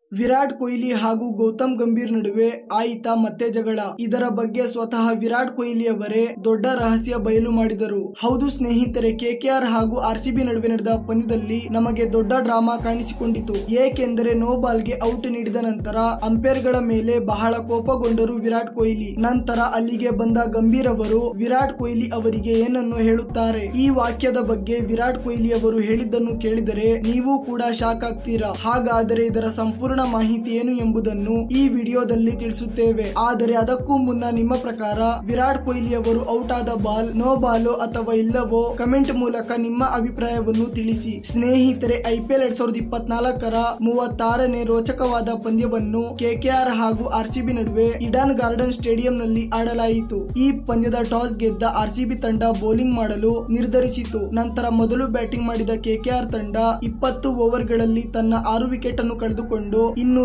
ವಿರಾಟ್ ಕೊಹ್ಲಿ ಹಾಗೂ ಗೌತಮ್ ಗಂಭೀರ್ ನಡುವೆ ಆಯಿತಾ ಮತ್ತೆ ಜಗಳ. ಇದರ ಬಗ್ಗೆ ಸ್ವತಃ ವಿರಾಟ್ ಕೊಹ್ಲಿ ಅವರೇ ದೊಡ್ಡ ರಹಸ್ಯ ಬಯಲು ಮಾಡಿದರು. ಹೌದು ಸ್ನೇಹಿತರೆ, ಕೆಕೆಆರ್ ಹಾಗೂ ಆರ್ಸಿಬಿ ನಡುವೆ ನಡೆದ ಪಂದ್ಯದಲ್ಲಿ ನಮಗೆ ದೊಡ್ಡ ಡ್ರಾಮಾ ಕಾಣಿಸಿಕೊಂಡಿತು. ಏಕೆಂದರೆ ನೋ ಬಾಲ್ಗೆ ಔಟ್ ನೀಡಿದ ನಂತರ ಅಂಪೈರ್ ಗಳ ಮೇಲೆ ಬಹಳ ಕೋಪಗೊಂಡರು ವಿರಾಟ್ ಕೊಹ್ಲಿ. ನಂತರ ಅಲ್ಲಿಗೆ ಬಂದ ಗಂಭೀರ್ ಅವರು ವಿರಾಟ್ ಕೊಹ್ಲಿ ಅವರಿಗೆ ಏನನ್ನು ಹೇಳುತ್ತಾರೆ. ಈ ವಾಕ್ಯದ ಬಗ್ಗೆ ವಿರಾಟ್ ಕೊಹ್ಲಿ ಅವರು ಹೇಳಿದ್ದನ್ನು ಕೇಳಿದರೆ ನೀವು ಕೂಡ ಶಾಕ್ ಆಗ್ತೀರಾ. ಹಾಗಾದರೆ ಇದರ ಸಂಪೂರ್ಣ ಮಾಹಿತಿ ಏನು ಎಂಬುದನ್ನು ಈ ವಿಡಿಯೋದಲ್ಲಿ ತಿಳಿಸುತ್ತೇವೆ. ಆದರೆ ಅದಕ್ಕೂ ಮುನ್ನ ನಿಮ್ಮ ಪ್ರಕಾರ ವಿರಾಟ್ ಕೊಹ್ಲಿ ಅವರು ಔಟ್ ಆದ ಬಾಲ್ ನೋ ಬಾಲೋ ಅಥವಾ ಇಲ್ಲವೋ ಕಮೆಂಟ್ ಮೂಲಕ ನಿಮ್ಮ ಅಭಿಪ್ರಾಯವನ್ನು ತಿಳಿಸಿ. ಸ್ನೇಹಿತರೆ, ಐಪಿಎಲ್ 2024ರ 36ನೇ ರೋಚಕವಾದ ಪಂದ್ಯವನ್ನು ಕೆಕೆಆರ್ ಹಾಗೂ ಆರ್ಸಿಬಿ ನಡುವೆ ಈಡನ್ ಗಾರ್ಡನ್ ಸ್ಟೇಡಿಯಂನಲ್ಲಿ ಆಡಲಾಯಿತು. ಈ ಪಂದ್ಯದ ಟಾಸ್ ಗೆದ್ದ ಆರ್ಸಿಬಿ ತಂಡ ಬೌಲಿಂಗ್ ಮಾಡಲು ನಿರ್ಧರಿಸಿತು. ನಂತರ ಮೊದಲು ಬ್ಯಾಟಿಂಗ್ ಮಾಡಿದ ಕೆಕೆಆರ್ ತಂಡ 20 ಓವರ್ಗಳಲ್ಲಿ ತನ್ನ 6 ವಿಕೆಟ್ ಅನ್ನು ಕಳೆದುಕೊಂಡು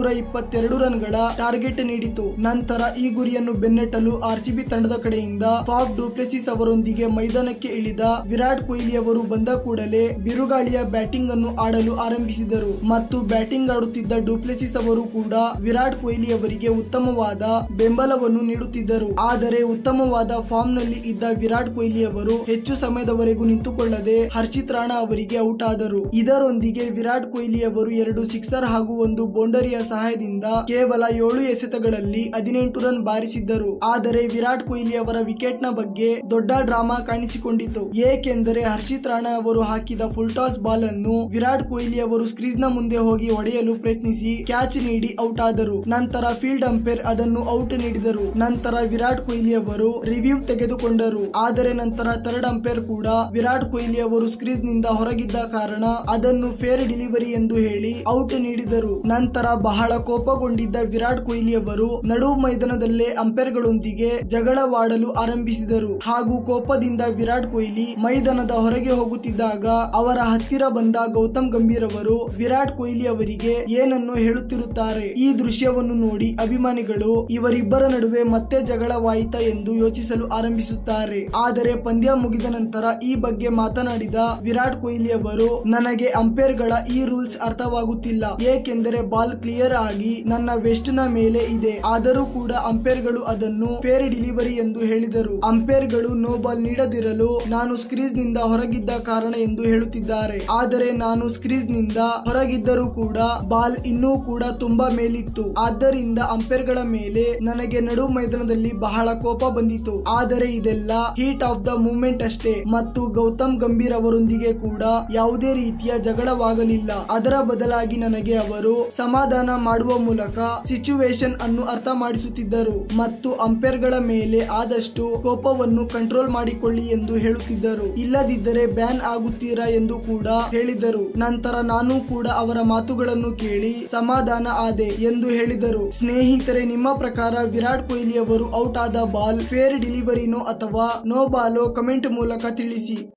222 ರನ್ಗಳ ಟಾರ್ಗೆಟ್ ನೀಡಿತು. ನಂತರ ಈ ಗುರಿಯನ್ನು ಬೆನ್ನಟ್ಟಲು ಆರ್ಸಿಬಿ ತಂಡದ ಕಡೆಯಿಂದ ಫಾಫ್ ಡು ಪ್ಲೆಸಿಸ್ ಅವರೊಂದಿಗೆ ಮೈದಾನಕ್ಕೆ ಇಳಿದ ವಿರಾಟ್ ಕೊಹ್ಲಿ ಅವರು ಬಂದ ಕೂಡಲೇ ಬಿರುಗಾಳಿಯ ಬ್ಯಾಟಿಂಗ್ ಅನ್ನು ಆಡಲು ಆರಂಭಿಸಿದರು ಮತ್ತು ಬ್ಯಾಟಿಂಗ್ ಆಡುತ್ತಿದ್ದ ಡು ಪ್ಲೆಸಿಸ್ ಅವರು ಕೂಡ ವಿರಾಟ್ ಕೊಹ್ಲಿ ಅವರಿಗೆ ಉತ್ತಮವಾದ ಬೆಂಬಲವನ್ನು ನೀಡುತ್ತಿದ್ದರು. ಆದರೆ ಉತ್ತಮವಾದ ಫಾರ್ಮ್ ನಲ್ಲಿ ಇದ್ದ ವಿರಾಟ್ ಕೊಹ್ಲಿ ಅವರು ಹೆಚ್ಚು ಸಮಯದವರೆಗೂ ನಿಂತುಕೊಳ್ಳದೆ ಹರ್ಷಿತ್ ರಾಣಾ ಅವರಿಗೆ ಔಟ್ ಆದರು. ಇದರೊಂದಿಗೆ ವಿರಾಟ್ ಕೊಹ್ಲಿ ಅವರು 2 ಸಿಕ್ಸರ್ ಹಾಗೂ 1 ಬೌಂಡರಿಯ ಸಹಾಯದಿಂದ ಕೇವಲ 7 ಎಸೆತಗಳಲ್ಲಿ 18 ರನ್ ಬಾರಿಸಿದ್ದರು. ಆದರೆ ವಿರಾಟ್ ಕೊಹ್ಲಿ ಅವರ ವಿಕೆಟ್ ನ ಬಗ್ಗೆ ದೊಡ್ಡ ಡ್ರಾಮಾ ಕಾಣಿಸಿಕೊಂಡಿತು. ಏಕೆಂದರೆ ಹರ್ಷಿತ್ ರಾಣಾ ಅವರು ಹಾಕಿದ ಫುಲ್ ಟಾಸ್ ಬಾಲ್ ಅನ್ನು ವಿರಾಟ್ ಕೊಹ್ಲಿ ಅವರು ಸ್ಕ್ರೀಸ್ ನ ಮುಂದೆ ಹೋಗಿ ಹೊಡೆಯಲು ಪ್ರಯತ್ನಿಸಿ ಕ್ಯಾಚ್ ನೀಡಿ ಔಟ್ ಆದರು. ನಂತರ ಫೀಲ್ಡ್ ಅಂಪೈರ್ ಅದನ್ನು ಔಟ್ ನೀಡಿದರು. ನಂತರ ವಿರಾಟ್ ಕೊಹ್ಲಿ ಅವರು ರಿವ್ಯೂ ತೆಗೆದುಕೊಂಡರು. ಆದರೆ ನಂತರ ಥರ್ಡ್ ಅಂಪೈರ್ ಕೂಡ ವಿರಾಟ್ ಕೊಹ್ಲಿ ಅವರು ಸ್ಕ್ರೀಸ್ ನಿಂದ ಹೊರಗಿದ್ದ ಕಾರಣ ಅದನ್ನು ಫೇರ್ ಡೆಲಿವರಿ ಎಂದು ಹೇಳಿ ಔಟ್ ನೀಡಿದರು. ನಂತರ ಬಹಳ ಕೋಪಗೊಂಡಿದ್ದ ವಿರಾಟ್ ಕೊಹ್ಲಿ ಅವರು ನಡು ಮೈದಾನದಲ್ಲೇ ಅಂಪೈರ್ ಗಳೊಂದಿಗೆ ಜಗಳವಾಡಲು ಆರಂಭಿಸಿದರು. ಹಾಗೂ ಕೋಪದಿಂದ ವಿರಾಟ್ ಕೊಹ್ಲಿ ಮೈದಾನದ ಹೊರಗೆ ಹೋಗುತ್ತಿದ್ದಾಗ ಅವರ ಹತ್ತಿರ ಬಂದ ಗೌತಮ್ ಗಂಭೀರ್ ಅವರು ವಿರಾಟ್ ಕೊಹ್ಲಿ ಅವರಿಗೆ ಏನನ್ನು ಹೇಳುತ್ತಿರುತ್ತಾರೆ. ಈ ದೃಶ್ಯವನ್ನು ನೋಡಿ ಅಭಿಮಾನಿಗಳು ಇವರಿಬ್ಬರ ನಡುವೆ ಮತ್ತೆ ಜಗಳವಾಯಿತಾ ಎಂದು ಯೋಚಿಸಲು ಆರಂಭಿಸುತ್ತಾರೆ. ಆದರೆ ಪಂದ್ಯ ಮುಗಿದ ನಂತರ ಈ ಬಗ್ಗೆ ಮಾತನಾಡಿದ ವಿರಾಟ್ ಕೊಹ್ಲಿ ಅವರು, ನನಗೆ ಅಂಪೈರ್ ಗಳ ಈ ರೂಲ್ಸ್ ಅರ್ಥವಾಗುತ್ತಿಲ್ಲ. ಏಕೆಂದರೆ ಬಾಲ್ ಕ್ಲಿಯರ್ ಆಗಿ ನನ್ನ ವೆಸ್ಟ್ ನ ಮೇಲೆ ಇದೆ. ಆದರೂ ಕೂಡ ಅಂಪೈರ್ ಗಳು ಅದನ್ನು ಫೇರ್ ಡೆಲಿವರಿ ಎಂದು ಹೇಳಿದರು. ಅಂಪೈರ್ ಗಳು ನೋ ಬಾಲ್ ನೀಡದಿರಲು ನಾನು ಸ್ಕ್ರೀಸ್ ನಿಂದ ಹೊರಗಿದ್ದ ಕಾರಣ ಎಂದು ಹೇಳುತ್ತಿದ್ದಾರೆ. ಆದರೆ ನಾನು ಸ್ಕ್ರೀಸ್ ನಿಂದ ಹೊರಗಿದ್ದರೂ ಕೂಡ ಬಾಲ್ ಇನ್ನೂ ಕೂಡ ತುಂಬಾ ಮೇಲಿತ್ತು. ಆದ್ದರಿಂದ ಅಂಪೈರ್ ಗಳ ಮೇಲೆ ನನಗೆ ನಡು ಮೈದಾನದಲ್ಲಿ ಬಹಳ ಕೋಪ ಬಂದಿತು. ಆದರೆ ಇದೆಲ್ಲ ಹೀಟ್ ಆಫ್ ದ ಮೂಮೆಂಟ್ ಅಷ್ಟೇ ಮತ್ತು ಗೌತಮ್ ಗಂಭೀರ್ ಅವರೊಂದಿಗೆ ಕೂಡ ಯಾವುದೇ ರೀತಿಯ ಜಗಳವಾಗಲಿಲ್ಲ. ಅದರ ಬದಲಾಗಿ ನನಗೆ ಅವರು ಸಮಾಧಾನ ಮಾಡುವ ಮೂಲಕ ಸಿಚುವೇಶನ್ ಅನ್ನು ಅರ್ಥ ಮಾಡಿಸುತ್ತಿದ್ದರು ಮತ್ತು ಅಂಪೈರ್ ಗಳ ಮೇಲೆ ಆದಷ್ಟು ಕೋಪವನ್ನು ಕಂಟ್ರೋಲ್ ಮಾಡಿಕೊಳ್ಳಿ ಎಂದು ಹೇಳುತ್ತಿದ್ದರು. ಇಲ್ಲದಿದ್ದರೆ ಬ್ಯಾನ್ ಆಗುತ್ತೀರಾ ಎಂದು ಕೂಡ ಹೇಳಿದರು. ನಂತರ ನಾನು ಕೂಡ ಅವರ ಮಾತುಗಳನ್ನು ಕೇಳಿ ಸಮಾಧಾನ ಆದೆ ಎಂದು ಹೇಳಿದರು. ಸ್ನೇಹಿತರೆ, ನಿಮ್ಮ ಪ್ರಕಾರ ವಿರಾಟ್ ಕೊಹ್ಲಿ ಅವರು ಔಟ್ ಆದ ಬಾಲ್ ಫೇರ್ ಡೆಲಿವರಿನೋ ಅಥವಾ ನೋ ಬಾಲೋ ಕಮೆಂಟ್ ಮೂಲಕ ತಿಳಿಸಿ.